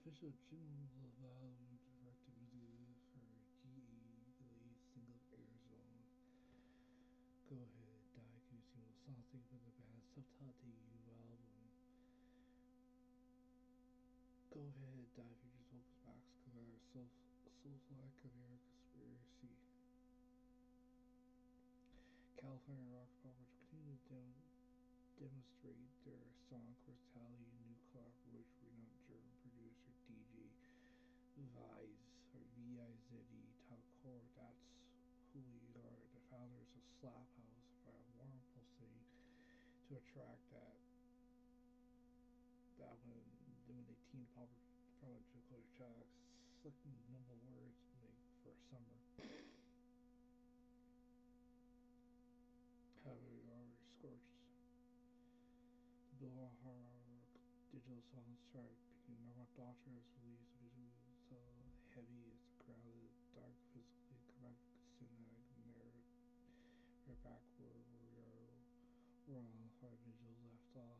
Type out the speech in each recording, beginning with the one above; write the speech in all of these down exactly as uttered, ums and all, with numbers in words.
official Jim LaValle directed music for G E the single Arizona. Go Ahead Die can be seen with something with the band's self-titled album. Go Ahead Die features vocals Max Cavalera, Soul, Soulfly Cavalera Conspiracy. California rock poppers continue to dem- demonstrate their song versatility in new collaboration with renowned German producer D J Vize, or V I Z E, Talcor. That's who we are, the founders of Slap House, via warm pulsating to attract that that when when they teamed up from Dakota Tracks, slick and nimble words make for a summer. However, we are scorched. The Billboard Hard digital songs chart, picking Norma Daughter has released a visual so heavy as the grounded, dark, physically correct, cinematic narrative. We're back where we are, we're on the hard visual left off.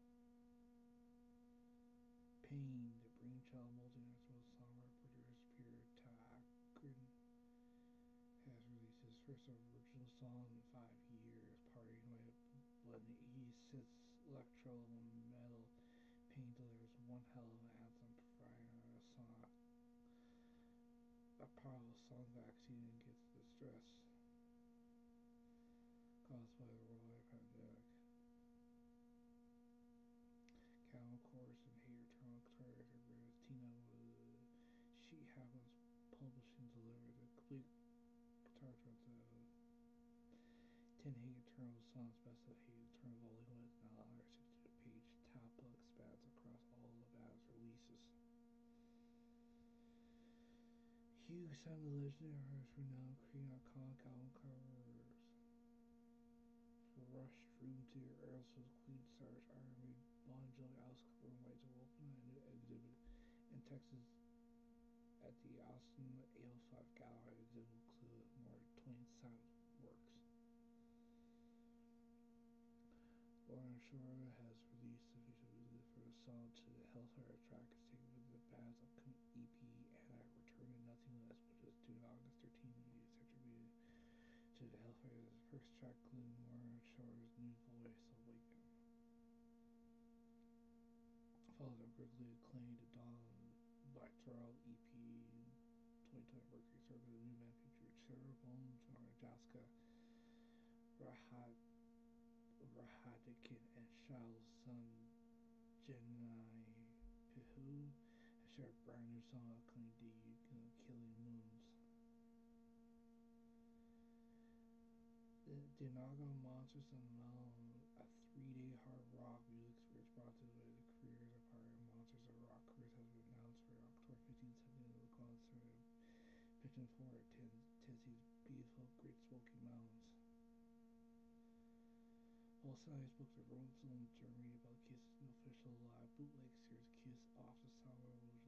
Pain, the brainchild multinational songwriter producer Pierre Takrin has released his first original song in five years, partying with blending eighties synths, electro, and metal. Pain delivers one hell of an anthem, providing a song, a powerful song vaccine against the stress caused by the worldwide pandemic. Calvin Chorus and Hater Eternal guitar with Tina with She Happens Publishing delivered a complete guitar track to ten Hate Eternal songs, best of Hate Eternal Volume one is now one hundred sixty-two page tab book spans across all the band's releases. Hugh signed the legendary artist renowned creating iconic album covers for Rush, Dream Theater, Aerosmith, Queen, Sarge, Iron Maiden, Bon Jovi, Alice Cooper, and White to open a new exhibit in Texas at the Austin eight oh five Gallery. The exhibit will include more than twenty signed works. Lauren Shore has released the official video for the song to the Hellfire track is taken with the band's upcoming E P and I Return to Nothingness, which is due August thirteenth, and is attributed to the Hellfire's first track, including Lauren Shore's new voice, Awaken. Follows a critically acclaimed The Dawn by Terrell E P twenty twenty Mercury Circle. The new band featured Sarah Bones, Nora Jaska, Rahat Rahadikin, and Shaw's son Jenai Pihu has shared a brand new song upcoming debut, Killing Moons. The Dinago Monsters of Melon, a three-day hard rock music experience brought to the careers of our Monsters of Rock careers has been announced for October fifteenth, seventeenth of the concert Pigeon Forge at Tennessee's beautiful Great Smoky Mountains. Also, I booked a Road Zone Germany about Kiss's new official live bootleg series, Kiss Off the Sound Revolution,